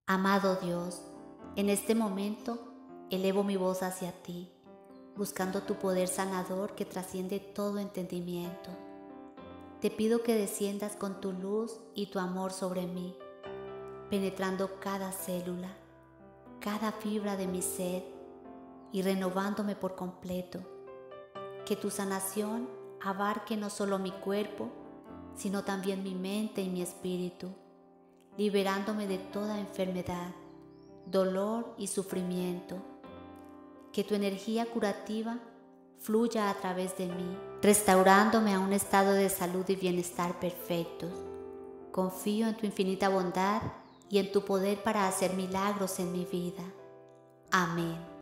Amado Dios, en este momento elevo mi voz hacia ti, buscando tu poder sanador que trasciende todo entendimiento. Te pido que desciendas con tu luz y tu amor sobre mí, penetrando cada célula, cada fibra de mi ser y renovándome por completo. Que tu sanación abarque no solo mi cuerpo, sino también mi mente y mi espíritu, liberándome de toda enfermedad, dolor y sufrimiento. Que tu energía curativa fluya a través de mí, restaurándome a un estado de salud y bienestar perfectos. Confío en tu infinita bondad y en tu poder para hacer milagros en mi vida. Amén.